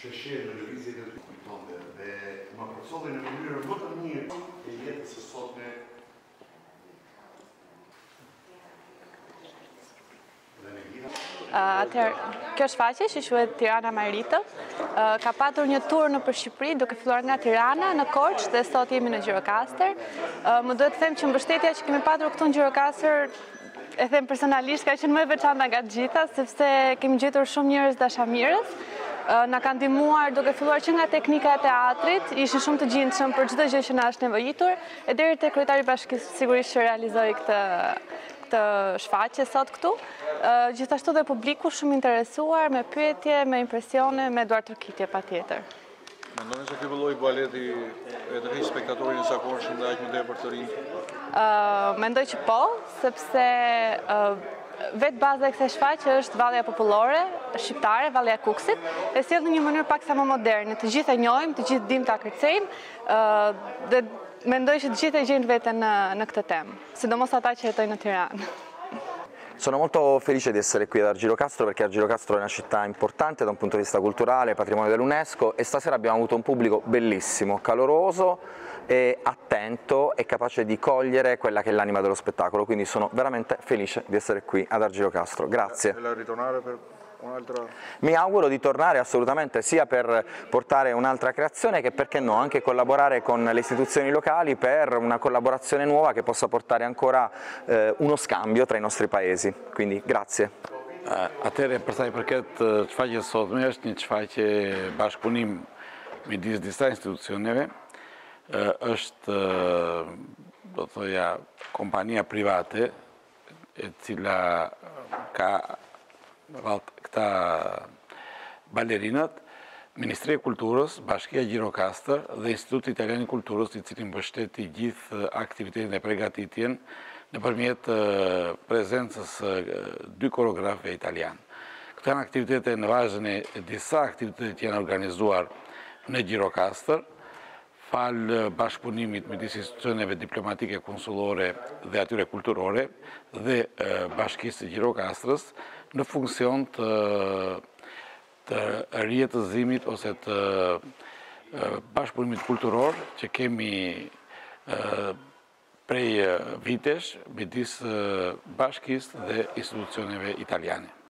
shëshirë në lëvizjet e kujtonde dhe më përcolli në mënyrë më të mirë e jetës së sotme. Kjo shfaqje që quhet Tirana Marito ka patur një tur nëpër Shqipëri duke filluar nga Tirana në Korçë dhe sot jemi në Gjirokastër. Më duhet të them që mbështetja që kemi patur këtu në Gjirokastër, e them personalisht, ka qenë më e veçanta nga të gjitha, sepse kemi gjetur shumë njerëz dashamirës. Na kanë ndihmuar duke filluar që nga teknika e teatrit, ishin shumë të gjindshëm për çdo gjë që na është nevojitur, e deri te kryetari i bashkisë sigurisht që realizoi këtë shfaqje sot këtu. Gjithashtu dhe publiku shumë interesuar, me pyetje, me impresione, me duar tërkitje patjetër. Mendoni se ky lloj baleti e tërheq spektatorin e zakonshëm dhe aq më tepër të rinj? Mendoj që po, sepse vetë baza e kësaj shfaqje është vallja popullore shqiptare, vallja e Kukësit, e sjell në një mënyrë paksa më moderne. Të gjithë e njohim, të gjithë dimë ta kërcejmë, dhe mendoj që të gjithë e gjejnë veten në këtë temë, sidomos ata që jetojnë në Tiranë. Sono molto felice di essere qui ad Argirocastro perché Argirocastro è una città importante da un punto di vista culturale, patrimonio dell'UNESCO, e stasera abbiamo avuto un pubblico bellissimo, caloroso e attento e capace di cogliere quella che è l'anima dello spettacolo, quindi sono veramente felice di essere qui ad Argirocastro. Grazie. Mi auguro di tornare assolutamente, sia per portare un'altra creazione che, perché no, anche collaborare con le istituzioni locali per una collaborazione nuova che possa portare ancora uno scambio tra i nostri paesi. Quindi grazie. Atëherë, për sa i përket shfaqjes sotme, është një shfaqje bashkëpunim midis disa institucioneve. Është, do thoja, kompania private e cila ka këta balerinat, Ministria e Kulturës, Bashkia Gjirokastër dhe Instituti Italian i Kulturës, i cili mbështeti gjithë aktivitetin e përgatitjen nëpërmjet prezencës dy koreografëve italian. Këto janë aktivitete në vazhdim e disa aktivitete që janë organizuar në Gjirokastër, falë bashkëpunimit midis institucioneve diplomatike, konsullore dhe atyre kulturore dhe Bashkisë së Gjirokastrës në funksion të rjetëzimit ose të bashkëpunimit kulturor që kemi prej vitesh midis bashkisë dhe institucioneve italiane.